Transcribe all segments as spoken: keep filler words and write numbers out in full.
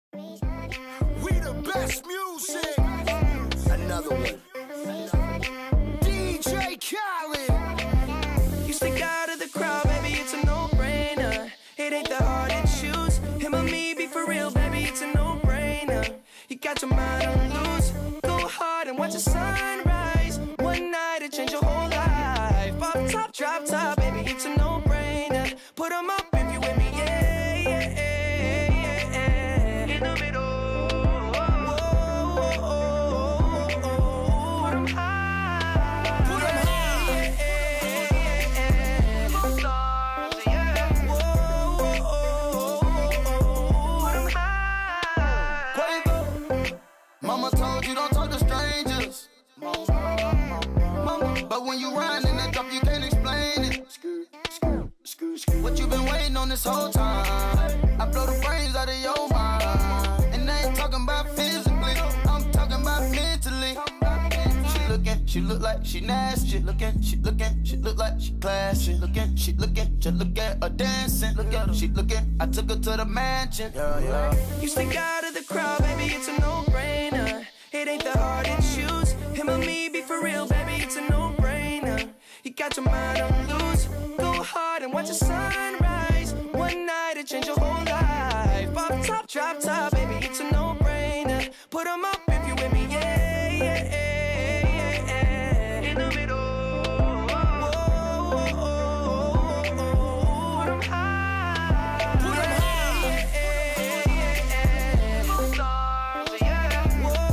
We the best music. Another one. D J Khaled. You stick out of the crowd, baby, it's a no-brainer. It ain't that hard to choose. Him or me, be for real, baby, it's a no-brainer. You got your mind on loose. Go hard and watch the sunrise. One night it change your whole life. Off top, drop top, baby, it's a no-brainer. Put 'em up if you with me, yeah, yeah, yeah, yeah. In the middle. Mama told you don't talk to strangers. Mama, but when you ride in that drop, you can't explain it. What you been waiting on this whole time? I blow the brains out of your mind. And I ain't talking about physically, I'm talking about mentally. She looking, she look like she nasty. She looking, she looking, she look like she classy. She looking, she looking, just look at her dancing. Look at her, she looking, I took her to the mansion. Yeah, yeah. You stick out of the crowd, baby, it's a no-brainer. It ain't that hard to choose. Him or me, be for real, baby, it's a no-brainer. You got your mind on loose. Go hard and watch the sunrise. One night it change your whole life. Off top, drop top, baby, it's a no-brainer. Put 'em up if you with me, yeah, yeah, yeah, yeah. In the middle. Put 'em high. Put 'em high. Stars, yeah.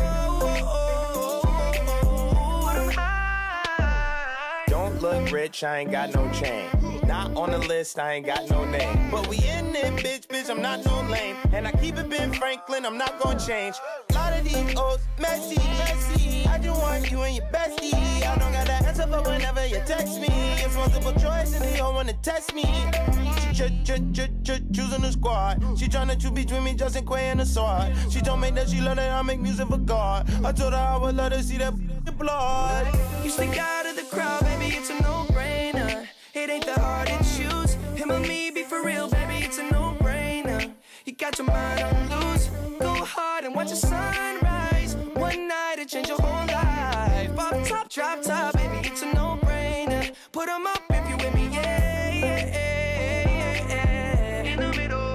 Put 'em high. Don't look rich, I ain't got no chain. Not on the list, I ain't got no name. But we in it, bitch, bitch, I'm not no lame. And I keep it Ben Franklin, I'm not gonna change. A lot of these O's messy, messy. I just want you and your bestie. I don't got that answer for whenever you text me. It's multiple choice and they all wanna test me. She ch ch ch ch choosing the squad. She tryna choose between me, Justin Quay and the sword. She told me that she love that I make music for God. I told her I would let her see that blood. You stick out of the crowd, baby, it's a no-brainer. It ain't that hard to choose. Him or me, be for real, baby, it's a no-brainer. You got your mind on loose. Go hard and watch the sunrise. One night it change your whole life. Off top, drop top, baby, it's a no-brainer. Put 'em up if you with me, yeah, yeah, yeah, yeah. In the middle.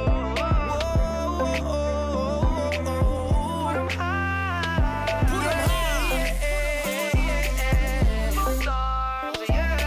Put 'em high. Put 'em high. Stars, yeah.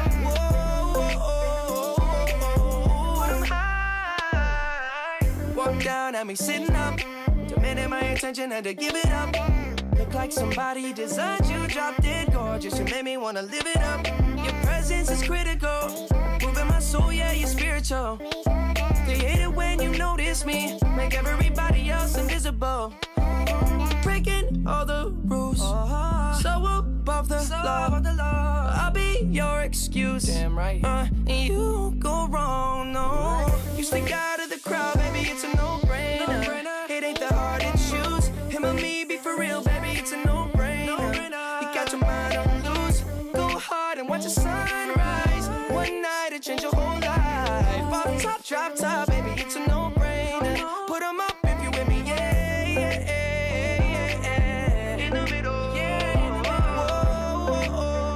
Walk down at me sitting up, demanding my attention, had to give it up. Look like somebody designed you, dropped it gorgeous. You made me wanna live it up. Your presence is critical, moving my soul, yeah, you're spiritual. They hate it when you notice me, make everybody else invisible. Breaking all the rules, so above the law. I'll be your excuse, damn right. Uh, and you won't go wrong, no. You stick out of the crowd, baby, it's a no-brainer. It ain't that hard to choose. Him or me, be for real, baby, it's a no-brainer. You got your mind on loose. Go hard and watch the sunrise. One night it change your whole life. Off top, drop top, baby, it's a no-brainer. Put 'em up if you with me, yeah, yeah, yeah, yeah. In the middle, yeah, in the middle.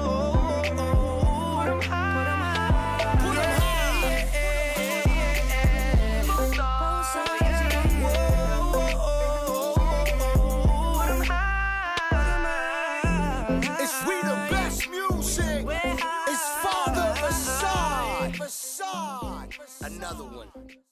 Put 'em high. Put 'em high. Both sides, yeah. Put 'em high. It's we the best music. It's Father Facade. Facade. Another one.